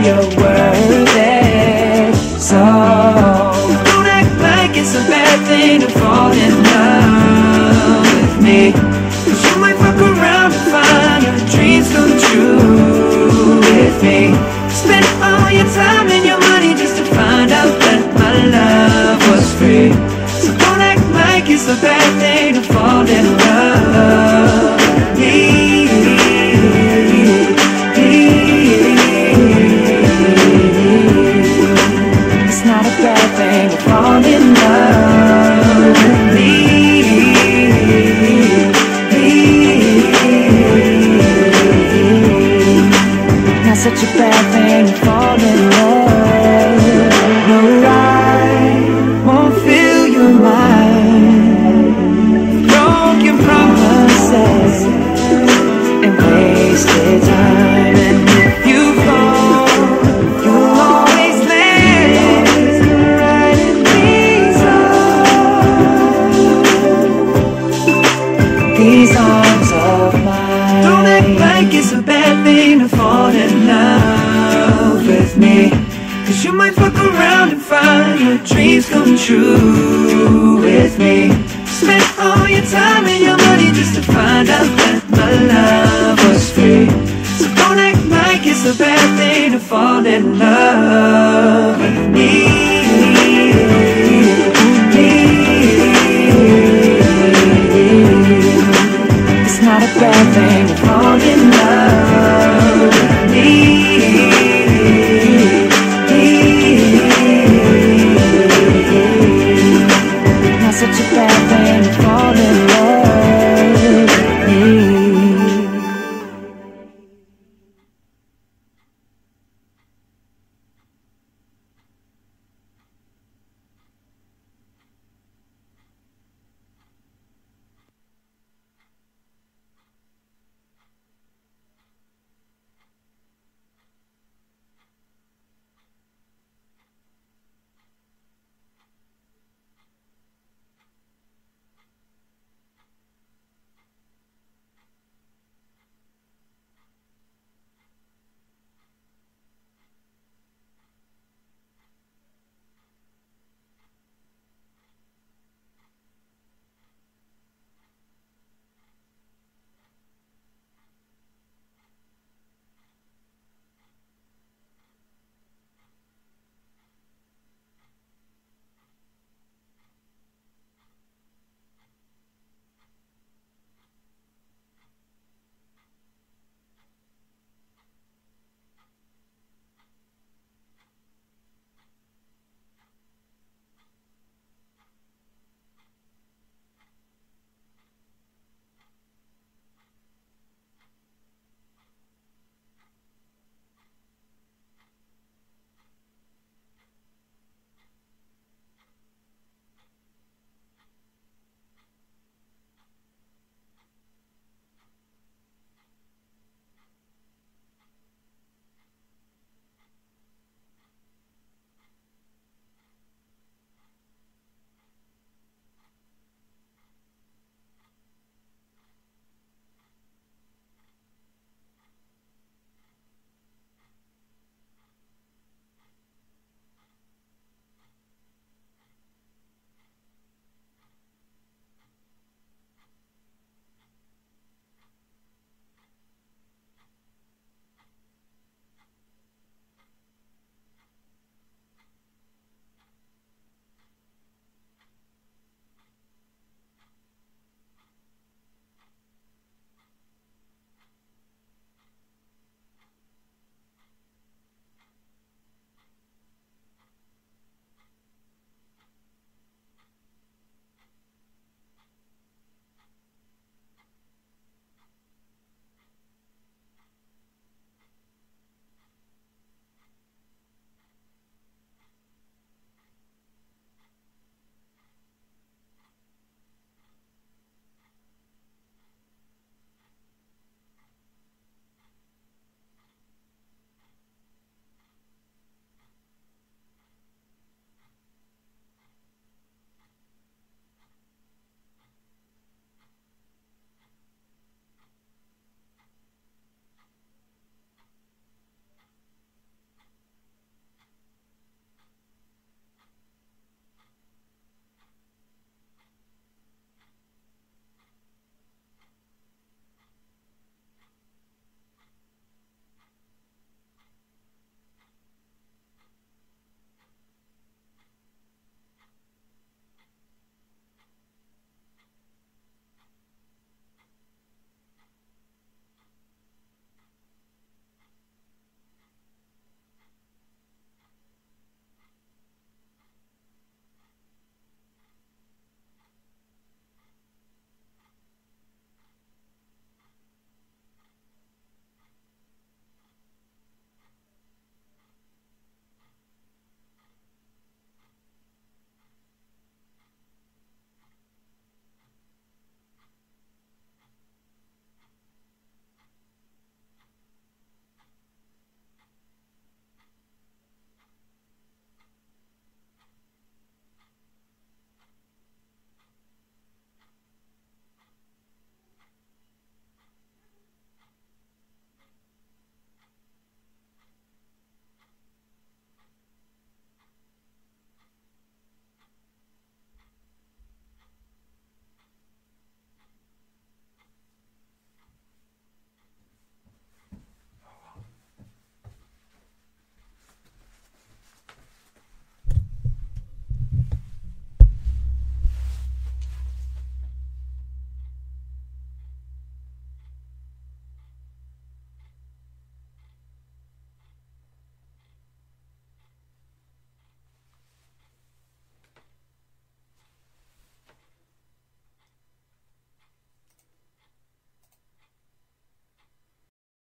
you're worth it. So don't act like it's a bad thing to fall in love with me, 'cause you might fuck around and find your dreams come true with me. Spend all your time and your money just to find out that my love was free. So don't act like it's a bad thing to fall in love with me. It's not a bad thing to fall in love with me. Not such a bad thing to fall in love. No, I won't fill your mind, broken promises and wasted time. And if you fall, you'll always land right in these arms of mine. Don't act like it's a bad thing to fall in love with me, 'cause you might fuck around and find your dreams come true with me. Spend all your time and your money just to find out that my love was free. So don't act like it's a bad thing to fall in love with me. It's not a bad thing to fall in love.